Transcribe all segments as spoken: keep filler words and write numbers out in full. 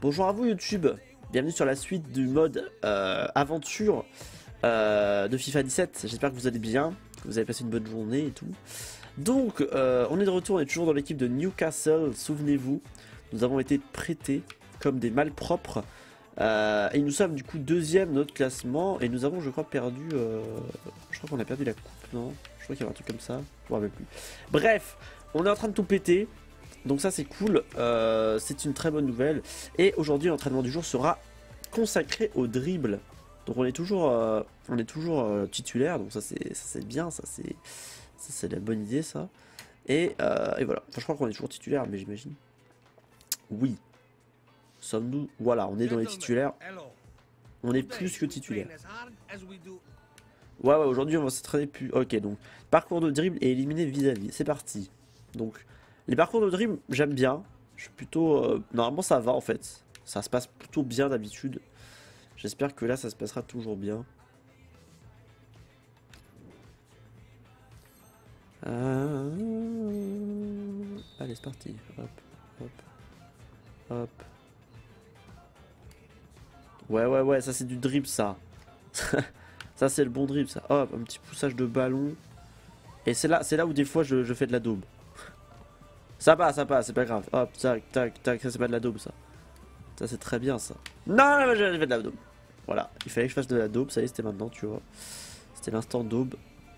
Bonjour à vous YouTube, bienvenue sur la suite du mode euh, aventure euh, de FIFA dix-sept. J'espère que vous allez bien, que vous avez passé une bonne journée et tout. Donc euh, on est de retour, on est toujours dans l'équipe de Newcastle, souvenez-vous. Nous avons été prêtés comme des malpropres euh, et nous sommes du coup deuxième de notre classement. Et nous avons je crois perdu, euh, je crois qu'on a perdu la coupe, non? Je crois qu'il y avait un truc comme ça, je me rappelle plus. Bref, on est en train de tout péter. Donc ça c'est cool, euh, c'est une très bonne nouvelle. Et aujourd'hui l'entraînement du jour sera consacré au dribble. Donc on est toujours, euh, on est toujours euh, titulaire, donc ça c'est bien, ça c'est c'est la bonne idée ça. Et, euh, et voilà, enfin, je crois qu'on est toujours titulaire, mais j'imagine. Oui. Sommes-nous? Voilà, on est dans les titulaires. On est plus que titulaire. Ouais ouais, aujourd'hui on va s'entraîner plus. Ok, donc parcours de dribble et éliminer vis-à-vis, c'est parti. Donc les parcours de dribble, j'aime bien. Je suis plutôt... Euh, normalement, ça va, en fait. Ça se passe plutôt bien d'habitude. J'espère que là, ça se passera toujours bien. Euh... Allez, c'est parti. Hop, hop, hop. Ouais, ouais, ouais, ça, c'est du dribble, ça. Ça, c'est le bon dribble, ça. Hop, un petit poussage de ballon. Et c'est là, c'est là où, des fois, je, je fais de la daube. Ça passe, ça passe, c'est pas grave. Hop, tac, tac, tac, ça c'est pas de la daube ça. Ça c'est très bien ça. Non, j'ai fait de la daube. Voilà, il fallait que je fasse de la daube, ça y est, c'était maintenant, tu vois. C'était l'instant daube.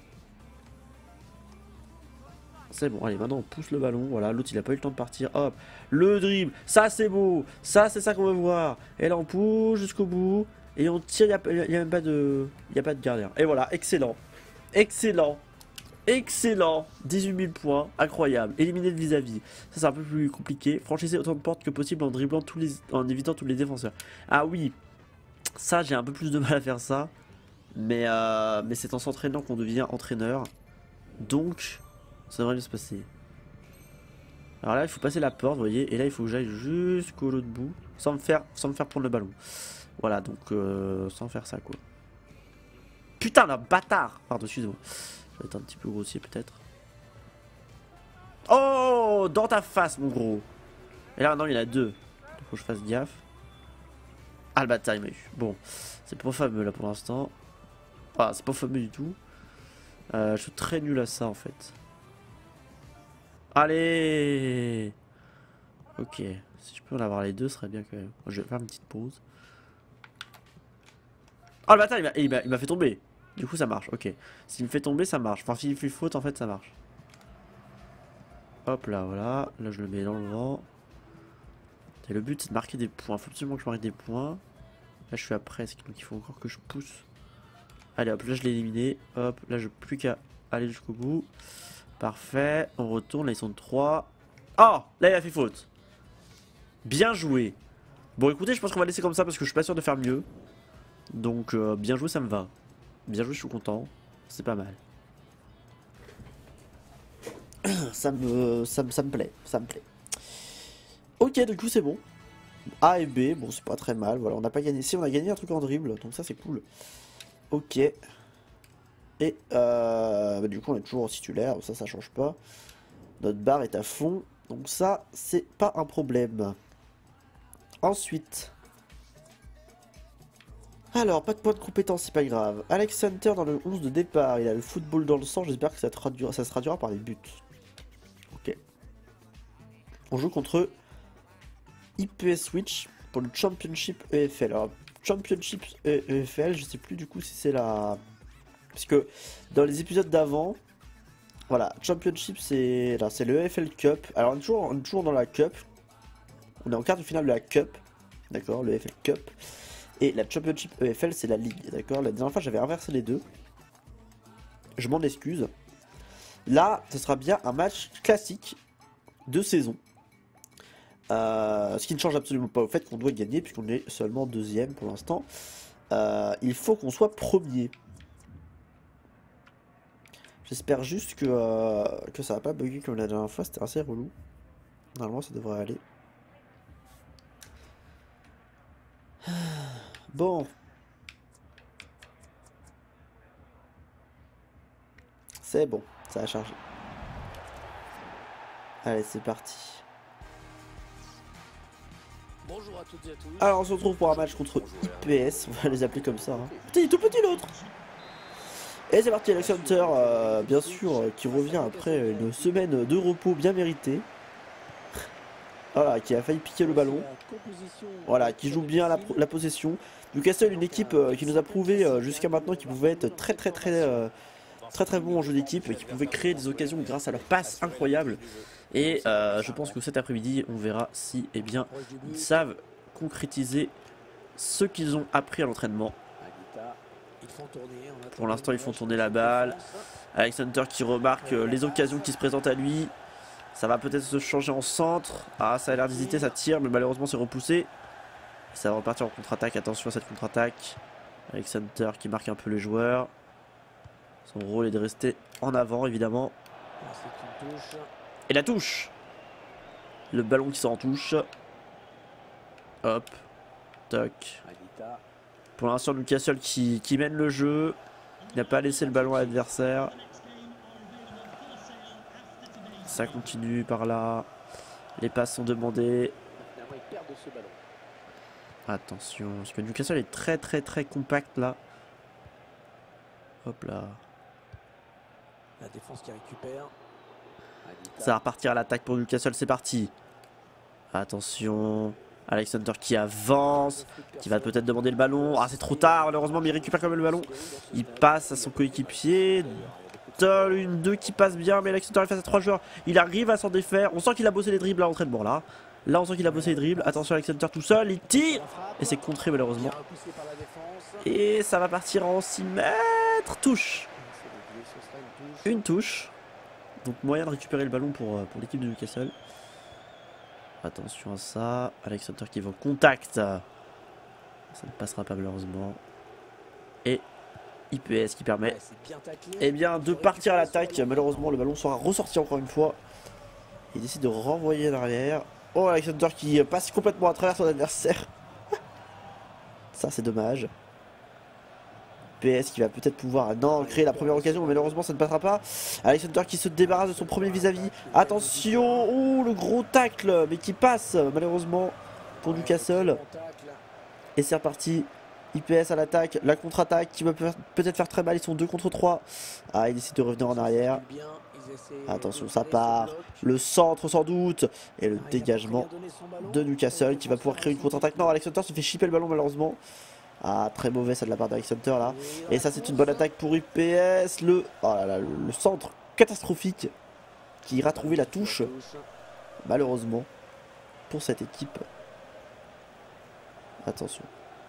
C'est bon, allez, maintenant on pousse le ballon. Voilà, l'autre il a pas eu le temps de partir. Hop, le dribble, ça c'est beau. Ça c'est ça qu'on veut voir. Et là on pousse jusqu'au bout. Et on tire, il n'y a, y a même pas de, y a pas de gardien. Et voilà, excellent. Excellent. Excellent, dix-huit mille points, incroyable. Éliminer le vis-à-vis, ça c'est un peu plus compliqué. Franchissez autant de portes que possible en dribblant tous les, en évitant tous les défenseurs. Ah oui, ça j'ai un peu plus de mal à faire ça, mais euh, mais c'est en s'entraînant qu'on devient entraîneur, donc ça devrait bien se passer. Alors là il faut passer la porte, vous voyez, et là il faut que j'aille jusqu'au l'autre bout, sans me faire, sans me faire prendre le ballon. Voilà, donc euh, sans faire ça quoi. Putain, le bâtard. Pardon, excusez-moi. Je vais être un petit peu grossier peut-être. Oh, dans ta face mon gros. Et là non, il y en a deux. Il faut que je fasse gaffe. Ah le bâtard il m'a eu. Bon, c'est pas fameux là pour l'instant. Ah, c'est pas fameux du tout. euh, Je suis très nul à ça en fait. Allez. Ok, si je peux en avoir les deux ce serait bien quand même. Je vais faire une petite pause. Oh le bâtard il m'a fait tomber. Du coup ça marche, ok. S'il me fait tomber ça marche. Enfin s'il me fait faute en fait ça marche. Hop là, voilà. Là je le mets dans le vent. Et le but c'est de marquer des points. Faut absolument que je marque des points. Là je suis à presque, donc il faut encore que je pousse. Allez hop, là je l'ai éliminé. Hop, là je n'ai plus qu'à aller jusqu'au bout. Parfait. On retourne, là ils sont trois. Oh, là il a fait faute. Bien joué. Bon écoutez, je pense qu'on va laisser comme ça parce que je suis pas sûr de faire mieux. Donc euh, bien joué, ça me va. Bien joué, je suis content. C'est pas mal. ça, me, ça, me, ça me plaît, ça me plaît. Ok, du coup c'est bon. A et B, bon c'est pas très mal. Voilà, on n'a pas gagné. Si, on a gagné un truc en dribble, donc ça c'est cool. Ok. Et euh, bah, du coup on est toujours en titulaire, ça ça change pas. Notre barre est à fond, donc ça c'est pas un problème. Ensuite. Alors, pas de point de compétence, c'est pas grave. Alex Hunter dans le onze de départ, il a le football dans le sang, j'espère que ça, traduira, ça se traduira par des buts. Ok. On joue contre I P S Switch pour le Championship E F L. Alors, Championship E F L, je sais plus du coup si c'est la... Parce que dans les épisodes d'avant, voilà, Championship c'est c'est le E F L Cup. Alors on est, toujours, on est toujours dans la Cup. On est en quart de finale de la Cup. D'accord, le E F L Cup. Et la Championship E F L c'est la Ligue. D'accord, la dernière fois j'avais inversé les deux. Je m'en excuse. Là, ce sera bien un match classique de saison. Euh, ce qui ne change absolument pas au fait qu'on doit gagner puisqu'on est seulement deuxième pour l'instant. Euh, il faut qu'on soit premier. J'espère juste que, euh, que ça va pas bugger comme la dernière fois, c'était assez relou. Normalement ça devrait aller. Bon. C'est bon, ça a chargé. Allez, c'est parti. Alors on se retrouve pour un match contre I P S, on va les appeler comme ça. Hein. Putain, il est tout petit l'autre. Et c'est parti, Alex Hunter, euh, bien sûr, euh, qui revient après une semaine de repos bien méritée. Voilà, qui a failli piquer le ballon. Voilà, qui joue bien la, la possession. Newcastle, une équipe euh, qui nous a prouvé euh, jusqu'à maintenant qu'ils pouvaient être très très très euh, très très bons en jeu d'équipe, et qui pouvaient créer des occasions grâce à leur passe incroyable. Et euh, je pense que cet après-midi, on verra si eh bien, ils savent concrétiser ce qu'ils ont appris à l'entraînement. Pour l'instant, ils font tourner la balle. Alex Hunter qui remarque les occasions qui se présentent à lui. Ça va peut-être se changer en centre. Ah, ça a l'air d'hésiter, ça tire, mais malheureusement c'est repoussé. Ça va repartir en contre-attaque. Attention à cette contre-attaque. Alex Hunter qui marque un peu les joueurs. Son rôle est de rester en avant, évidemment. Et la touche. Le ballon qui sort en touche. Hop. Toc. Pour l'instant, Newcastle qui, qui mène le jeu. Il n'a pas laissé le ballon à l'adversaire. Ça continue par là. Les passes sont demandées. Attention, parce que Newcastle est très très très compact là. Hop là. La défense qui récupère. Ça va repartir à l'attaque pour Newcastle, c'est parti. Attention. Alex Hunter qui avance, qui va peut-être demander le ballon. Ah, c'est trop tard malheureusement, mais il récupère quand même le ballon. Il passe à son coéquipier. Une deux qui passe bien, mais Alex Hunter est face à trois joueurs. Il arrive à s'en défaire. On sent qu'il a bossé les dribbles à l'entraînement là. Là on sent qu'il a bossé les dribbles. Attention, Alex Hunter tout seul, il tire. Et c'est contré malheureusement. Et ça va partir en six mètres. Touche. Une touche. Donc moyen de récupérer le ballon pour, pour l'équipe de Newcastle. Attention à ça. Alex Hunter qui va au contact. Ça ne passera pas malheureusement. Et I P S qui permet eh bien, de partir à l'attaque. Malheureusement le ballon sera ressorti encore une fois. Il décide de renvoyer en arrière. Oh, Alex Hunter qui passe complètement à travers son adversaire. Ça c'est dommage. P S qui va peut-être pouvoir non créer la première occasion, mais malheureusement ça ne passera pas. Alex Hunter qui se débarrasse de son premier vis-à-vis. Attention, oh, le gros tacle, mais qui passe malheureusement pour Newcastle. Et c'est reparti. I P S à l'attaque, la contre-attaque qui va peut-être faire très mal. Ils sont deux contre trois. Ah, il décide de revenir en arrière. Attention, ça part. Le centre sans doute. Et le dégagement de Newcastle qui va pouvoir créer une contre-attaque. Non, Alex Hunter se fait chipper le ballon malheureusement. Ah, très mauvais ça de la part d'Alex Hunter là. Et ça c'est une bonne attaque pour I P S. Le, oh là là, le centre catastrophique qui ira trouver la touche. Malheureusement pour cette équipe. Attention.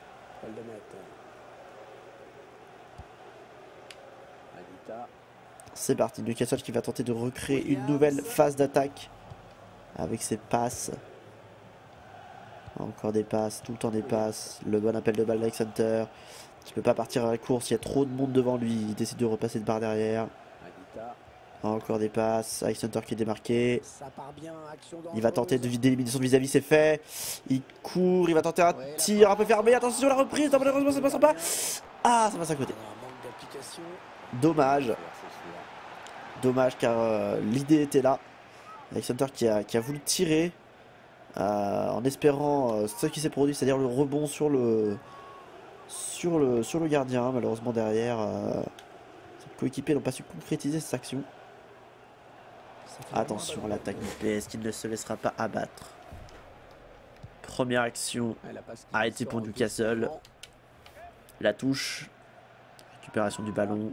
C'est parti, Newcastle qui va tenter de recréer une nouvelle phase d'attaque avec ses passes. Encore des passes, tout le temps des passes. Le bon appel de balle d'Alex Hunter qui peut pas partir à la course, il y a trop de monde devant lui. Il décide de repasser de par derrière. Encore des passes, Alex Hunter qui est démarqué. Il va tenter de d'éliminer son vis-à-vis, c'est fait. Il court, il va tenter un tir un peu fermé. Attention la reprise, non, malheureusement ça ne passe pas. Ah, ça passe à côté. Dommage. Dommage car euh, l'idée était là. Alex Hunter qui a, qui a voulu tirer. Euh, en espérant euh, ce qui s'est produit, c'est-à-dire le rebond sur le sur le sur le gardien. Malheureusement derrière, euh, ses coéquipiers n'ont pas su concrétiser cette action. Attention à l'attaque du P S qui ne se laissera pas abattre. Première action arrêtée pour Newcastle. La touche, récupération du ballon.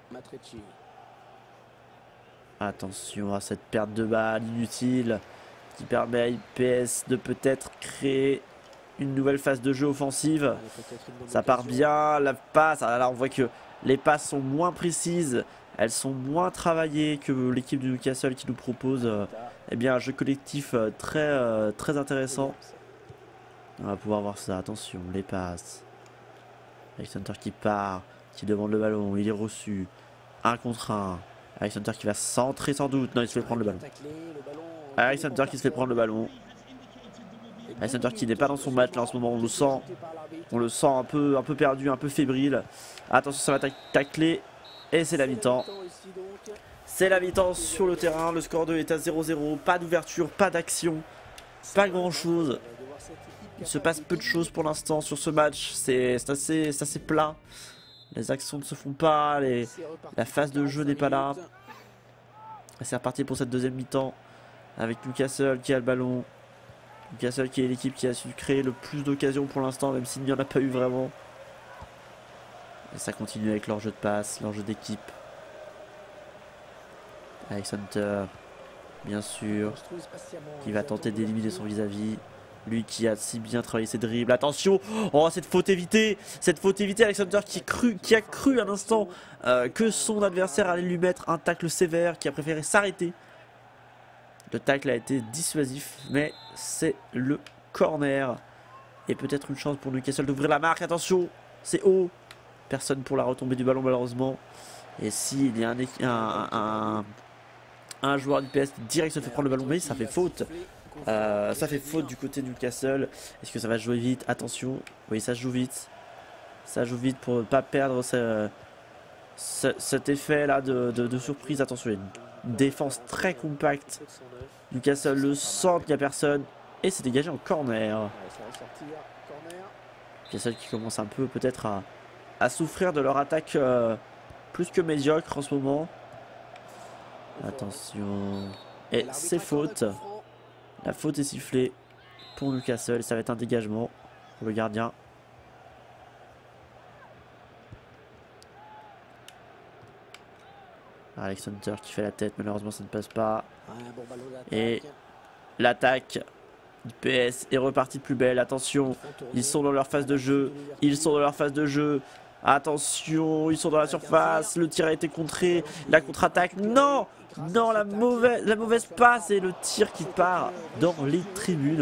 Attention à cette perte de balle inutile qui permet à I P S de peut-être créer une nouvelle phase de jeu offensive. Ça part bien, la passe, ah là on voit que les passes sont moins précises, elles sont moins travaillées que l'équipe de Newcastle qui nous propose euh, eh bien, un jeu collectif euh, très, euh, très intéressant. On va pouvoir voir ça, attention, les passes. Alex Hunter qui part, qui demande le ballon, il est reçu, un contre un. Alex Hunter qui va centrer sans doute, non il se fait prendre le ballon. Alex Hunter qui se fait prendre le ballon. Alex Hunter qui n'est pas dans son match là en ce moment, on le sent. On le sent un peu, un peu perdu, un peu fébrile. Attention, ça va tacler. Et c'est la mi-temps. C'est la mi-temps sur le terrain. Le score deux est à zéro zéro. Pas d'ouverture, pas d'action. pas grand chose. Il se passe peu de choses pour l'instant sur ce match. C'est assez, assez plat. Les actions ne se font pas. Les, la phase de jeu n'est pas là. C'est reparti pour cette deuxième mi-temps. Avec Newcastle qui a le ballon. Newcastle qui est l'équipe qui a su créer le plus d'occasions pour l'instant, même s'il n'y en a pas eu vraiment. Et ça continue avec leur jeu de passe, leur jeu d'équipe. Alex Hunter, bien sûr, qui va tenter d'éliminer son vis-à-vis. Lui qui a si bien travaillé ses dribbles. Attention, oh cette faute évitée, cette faute évitée. Alex Hunter qui, cru, qui a cru un instant euh, que son adversaire allait lui mettre un tacle sévère, qui a préféré s'arrêter. Le tacle a été dissuasif, mais c'est le corner. Et peut-être une chance pour Newcastle d'ouvrir la marque. Attention, c'est haut. Personne pour la retombée du ballon malheureusement. Et s'il y a un, un, un, un joueur du P S qui direct se fait prendre le ballon, mais ça fait faute. Euh, ça fait faute du côté de Newcastle. Est-ce que ça va se jouer vite? Attention. Oui, ça se joue vite. Ça joue vite pour ne pas perdre ce, ce, cet effet là de, de, de surprise. Attention, il y a une défense très compacte. Newcastle le centre, il n'y a personne. Et c'est dégagé en corner. Newcastle qui commence un peu peut-être à, à souffrir de leur attaque euh, plus que médiocre en ce moment. Attention. Et c'est faute. La faute est sifflée pour Newcastle. Ça va être un dégagement pour le gardien. Alex Hunter qui fait la tête. Malheureusement, ça ne passe pas. Et l'attaque du P S est repartie de plus belle. Attention, ils sont dans leur phase de jeu. Ils sont dans leur phase de jeu. Attention, ils sont dans la surface. Le tir a été contré. La contre-attaque. Non! Non, la mauvaise, la mauvaise passe et le tir qui part dans les tribunes.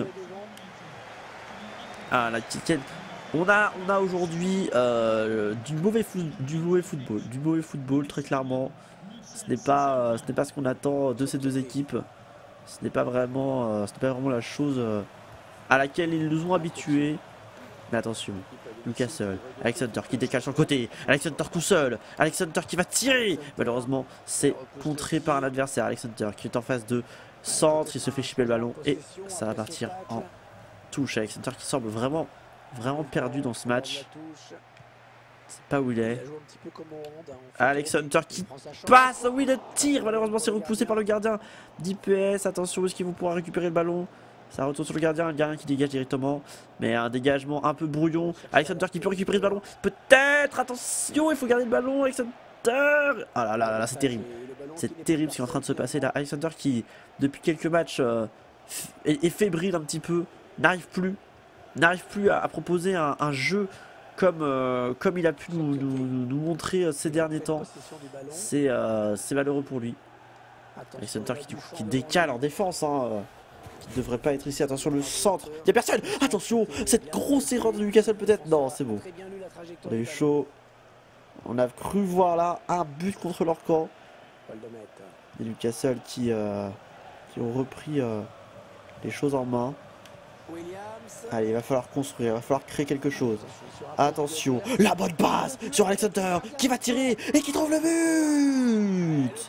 Ah, la petite. On a, on a aujourd'hui euh, du, mauvais foot, du mauvais football. Du mauvais football, très clairement. Ce n'est pas, euh, ce n'est pas ce qu'on attend de ces deux équipes. Ce n'est pas vraiment, euh, ce n'est pas vraiment la chose euh, à laquelle ils nous ont habitués. Mais attention, Newcastle, Alex Hunter qui décale sur le côté, Alex Hunter tout seul, Alex Hunter qui va tirer. Malheureusement, c'est contré par un adversaire. Alex Hunter qui est en phase de centre, il se fait chipper le ballon et ça va partir en touche. Alex Hunter qui semble vraiment, vraiment perdu dans ce match. C'est pas où il est. Alex Hunter qui passe, oui le tir. Malheureusement, c'est repoussé par le gardien d'I P S. Attention, est-ce qu'ils vont pouvoir récupérer le ballon? Ça retourne sur le gardien, le gardien qui dégage directement. Mais un dégagement un peu brouillon. Alex Hunter qui peut récupérer le ballon. Peut-être, attention, il faut garder le ballon. Alex Hunter. Ah là là là, là c'est terrible. C'est terrible ce qui est en train de se passer là. Alex Hunter qui, depuis quelques matchs, euh, est, est fébrile un petit peu. N'arrive plus. N'arrive plus à, à proposer un, un jeu comme, euh, comme il a pu nous, nous, nous montrer euh, ces derniers temps. C'est euh, malheureux pour lui. Alex Hunter qui, du coup, qui décale en défense. Hein, euh. Qui ne devrait pas être ici. Attention, le centre. Il n'y a personne. Attention, cette grosse erreur de Newcastle peut-être. Non, c'est bon. On a eu chaud. On a cru voir là un but contre leur camp. Et Newcastle qui, euh, qui ont repris euh, les choses en main. Allez, il va falloir construire. Il va falloir créer quelque chose. Attention, la bonne passe sur Alex Hunter qui va tirer et qui trouve le but.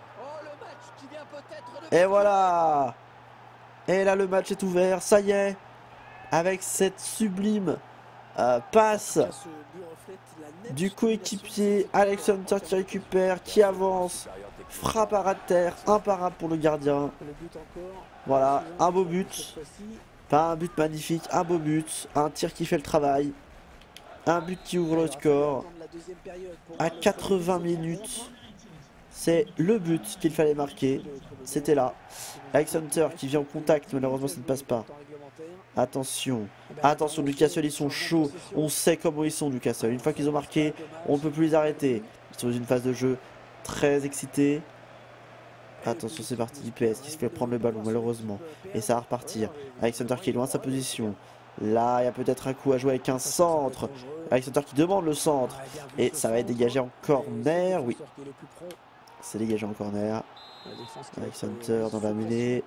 Et voilà. Et là le match est ouvert, ça y est, avec cette sublime euh, passe du coéquipier Alex Hunter qui récupère, qui avance, frappe à ras de terre, imparable pour le gardien. Voilà, un beau but, pas un but magnifique, un beau but, un tir qui fait le travail, un but qui ouvre le score à quatre-vingts minutes. C'est le but qu'il fallait marquer. C'était là. Alex Hunter qui vient en contact. Malheureusement, ça ne passe pas. Attention. Attention, Newcastle, ils sont chauds. On sait comment ils sont, Newcastle. Une fois qu'ils ont marqué, on ne peut plus les arrêter. Ils sont dans une phase de jeu très excitée. Attention, c'est parti. I P S qui se fait prendre le ballon, malheureusement. Et ça va repartir. Alex Hunter qui est loin de sa position. Là, il y a peut-être un coup à jouer avec un centre. Alex Hunter qui demande le centre. Et ça va être dégagé en corner. Oui. C'est dégagé en corner. Alex Hunter dans la mêlée.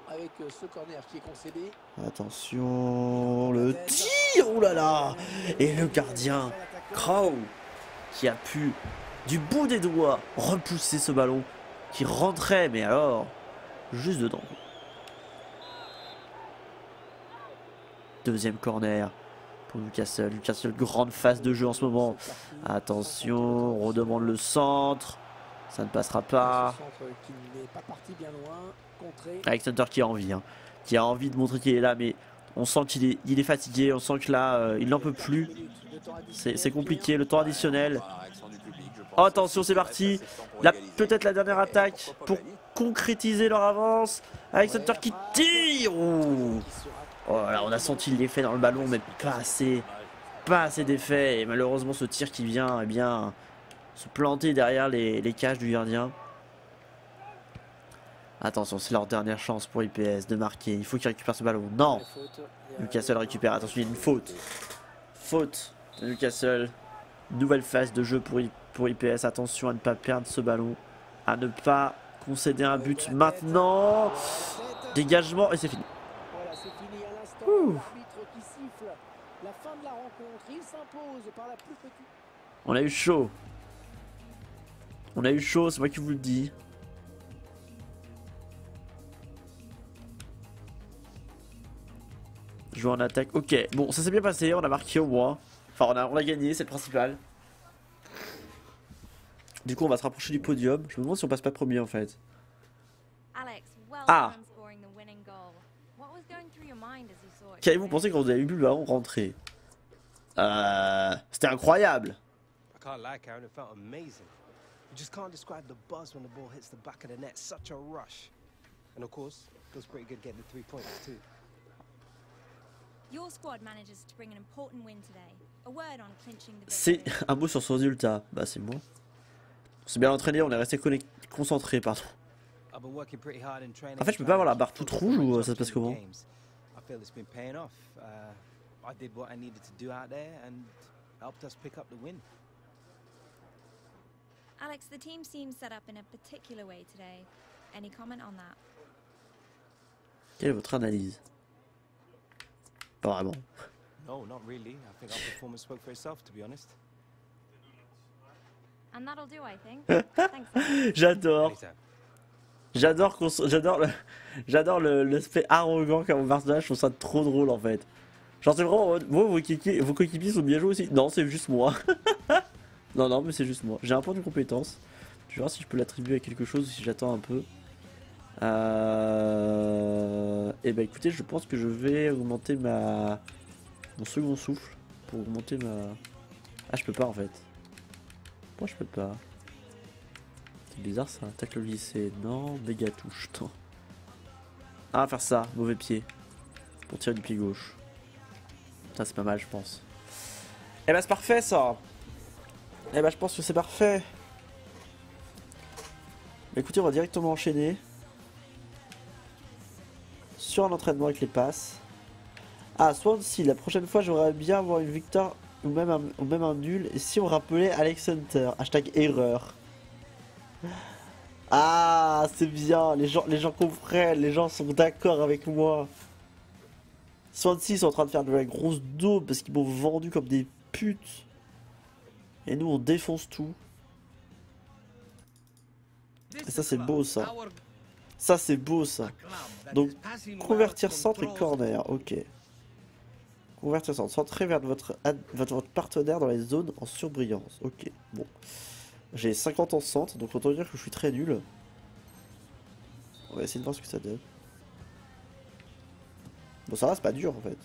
Attention, le tir, oh là là. Et le gardien Crow qui a pu du bout des doigts repousser ce ballon qui rentrait, mais alors juste dedans. deuxième corner pour Newcastle. Newcastle, grande phase de jeu en ce moment. Attention, on redemande le centre. Ça ne passera pas. Alexander qui a envie, hein, qui a envie de montrer qu'il est là, mais on sent qu'il est, il est fatigué. On sent que là, euh, il n'en peut plus. C'est compliqué, le temps additionnel. Oh, attention, c'est parti. Là, peut-être la dernière attaque pour concrétiser leur avance. Alexander qui tire. Oh, oh là, on a senti l'effet dans le ballon, mais pas assez, pas assez d'effet. Et malheureusement, ce tir qui vient, eh bien, se planter derrière les, les cages du gardien. Attention, c'est leur dernière chance pour I P S de marquer. Il faut qu'ils récupèrent ce ballon. Non, Newcastle récupère. Attention, il y a une faute. Faute de Newcastle. Nouvelle phase de jeu pour, I, pour I P S. Attention à ne pas perdre ce ballon. À ne pas concéder un but maintenant. Dégagement et c'est fini. Ouh. On a eu chaud. On a eu chaud, c'est moi qui vous le dis. Jouer en attaque. Ok, bon, ça s'est bien passé. On a marqué au moins. Enfin, on a, on a gagné, c'est le principal. Du coup, on va se rapprocher du podium. Je me demande si on passe pas premier en fait. Ah. Qu'avez-vous pensé quand vous avez vu le ballon rentrer? Euh, C'était incroyable. C'est un mot sur son résultat. Bah c'est moi. On s'est bien entraîné, on est resté concentré, pardon. En fait, je peux pas avoir la barre toute rouge ou ça se passe comment? Alex, the team seems set up in a particular way today. Any comment on that? Quelle est votre analyse? Pas vraiment. No, not really. I think our performance spoke for itself, to be honest. And that'll do, I think. Thanks. J'adore. J'adore qu'on j'adore le j'adore le l'aspect arrogant qu'a mon personnage, je trouve ça trop drôle en fait. Genre c'est vraiment moi vos coéquipiers vos coéquipiers sont bien joués aussi. Non, c'est juste moi. non non, mais c'est juste moi. J'ai un point de compétence. Je vais voir si je peux l'attribuer à quelque chose ou si j'attends un peu. Euh... Et bah écoutez, je pense que je vais augmenter ma mon second souffle pour augmenter ma. Ah, je peux pas en fait. Pourquoi je peux pas? C'est bizarre ça. Tacle glissé, non. Méga touche, non. Ah, faire ça, mauvais pied. Pour tirer du pied gauche. Ça c'est pas mal, je pense. Eh bah c'est parfait ça. Eh bah je pense que c'est parfait. Bah, écoutez, on va directement enchaîner sur un entraînement avec les passes. Ah, Swansea, la prochaine fois j'aurais bien avoir une victoire ou même un, ou même un nul. Et si on rappelait Alex Hunter, hashtag erreur. Ah, c'est bien, les gens, les gens comprennent, les gens sont d'accord avec moi. Swansea sont en train de faire de la grosse daube parce qu'ils m'ont vendu comme des putes. Et nous on défonce tout. Et ça c'est beau ça. Ça c'est beau ça. Donc convertir centre et corner, ok. Convertir centre, centrer vers votre, votre partenaire dans les zones en surbrillance, ok. Bon. J'ai cinquante en centre, donc autant dire que je suis très nul. On va essayer de voir ce que ça donne. Bon ça va, c'est pas dur en fait.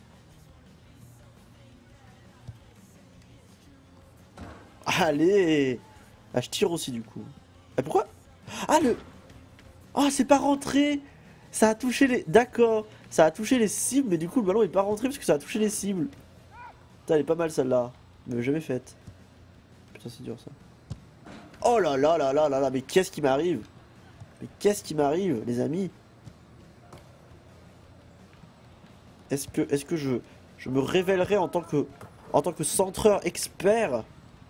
Allez. Ah, je tire aussi du coup. Ah, pourquoi? Ah le... Ah, c'est pas rentré. Ça a touché les... D'accord. Ça a touché les cibles, mais du coup le ballon est pas rentré parce que ça a touché les cibles. Putain, elle est pas mal celle-là. Mais jamais faite. Putain, c'est dur ça. Oh là là là là là là, mais qu'est-ce qui m'arrive? Mais qu'est-ce qui m'arrive, les amis? Est-ce que, est-ce que je, je me révélerai en tant que, en tant que centreur expert?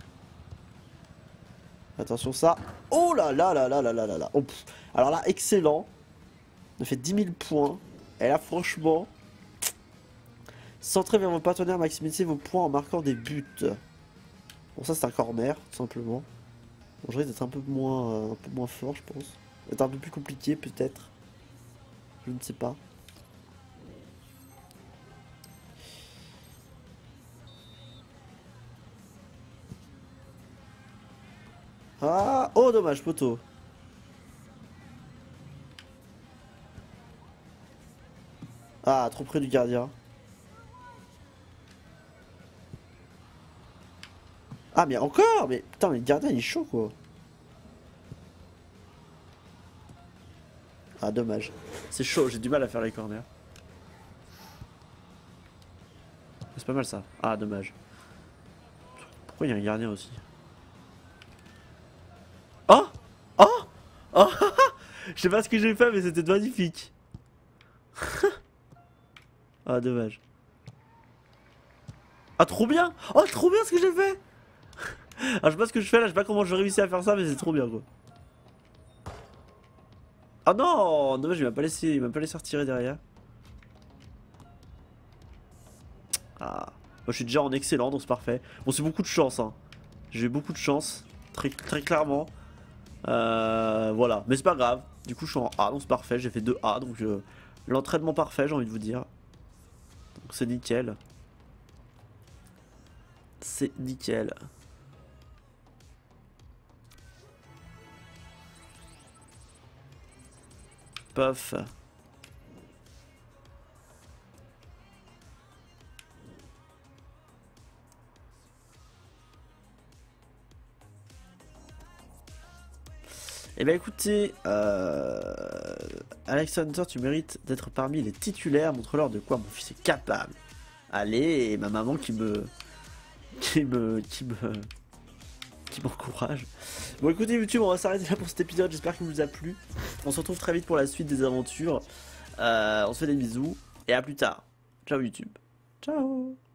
Attention ça. Oh là là là là là là là là. Oh, alors là, excellent. On a fait dix mille points. Et là, franchement, centrez vers vos partenaires, maximisez vos points en marquant des buts. Bon, ça c'est un corner, tout simplement. Bon, je risque d'être un peu moins, euh, un peu moins fort, je pense. Être un peu plus compliqué, peut-être. Je ne sais pas. Ah, oh dommage, poteau. Ah, trop près du gardien. Ah, mais encore. Mais putain, mais le gardien il est chaud quoi. Ah, dommage. C'est chaud, j'ai du mal à faire les corners. C'est pas mal ça. Ah, dommage. Pourquoi il y a un gardien aussi? Oh! Oh! Oh! Je sais pas ce que j'ai fait, mais c'était magnifique. Ah, dommage. Ah, trop bien! Oh, trop bien ce que j'ai fait! Ah, je sais pas ce que je fais là, je sais pas comment j'ai réussi à faire ça, mais c'est trop bien quoi. Ah non! Dommage, il m'a pas laissé, il m'a pas laissé retirer derrière. Ah. Moi, je suis déjà en excellent, donc c'est parfait. Bon, c'est beaucoup de chance, hein. J'ai eu beaucoup de chance, très, très clairement. Euh, voilà, mais c'est pas grave. Du coup, je suis en A, donc c'est parfait. J'ai fait deux A, donc euh, l'entraînement parfait, j'ai envie de vous dire. Donc c'est nickel. C'est nickel. Puff. Eh bien écoutez, euh... Alexander, tu mérites d'être parmi les titulaires. Montre-leur de quoi mon fils est capable. Allez, et ma maman qui me... Qui me... Qui me... Qui m'encourage. Bon écoutez YouTube, on va s'arrêter là pour cet épisode. J'espère qu'il vous a plu. On se retrouve très vite pour la suite des aventures. Euh, on se fait des bisous. Et à plus tard. Ciao YouTube. Ciao.